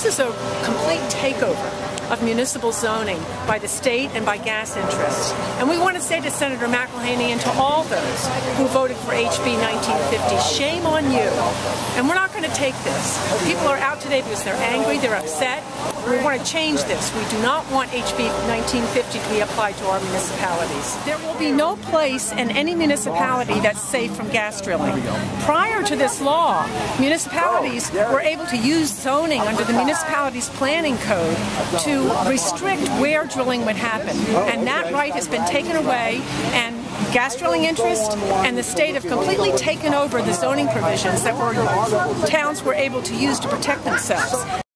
This is a complete takeover of municipal zoning by the state and by gas interests. And we want to say to Senator McElhaney and to all those who voted for HB 1950, shame on you. And we're not going to take this. People are out today because they're angry, they're upset. We want to change this. We do not want HB 1950 to be applied to our municipalities. There will be no place in any municipality that's safe from gas drilling. Prior to this law, municipalities were able to use zoning under the municipality's planning code to restrict where drilling would happen. And that right has been taken away, and gas drilling interests and the state have completely taken over the zoning provisions that towns were able to use to protect themselves.